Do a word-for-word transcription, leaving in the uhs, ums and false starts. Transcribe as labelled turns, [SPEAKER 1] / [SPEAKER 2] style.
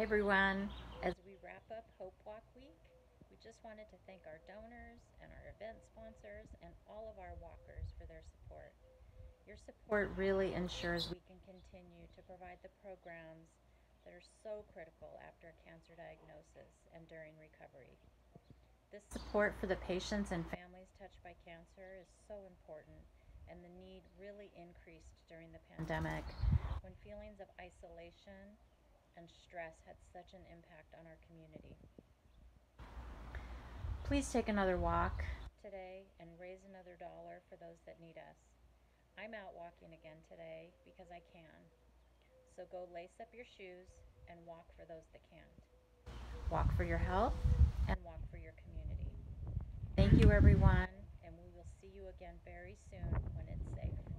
[SPEAKER 1] everyone. As we wrap up Hope Walk Week, we just wanted to thank our donors and our event sponsors and all of our walkers for their support. Your support really ensures we can continue to provide the programs that are so critical after a cancer diagnosis and during recovery. This support for the patients and families touched by cancer is so important, and the need really increased during the pandemic when feelings of isolation and stress had such an impact on our community. Please take another walk today and raise another dollar for those that need us. I'm out walking again today because I can. So go lace up your shoes and walk for those that can't. Walk for your health and walk for your community. Thank you, everyone, and we will see you again very soon when it's safe.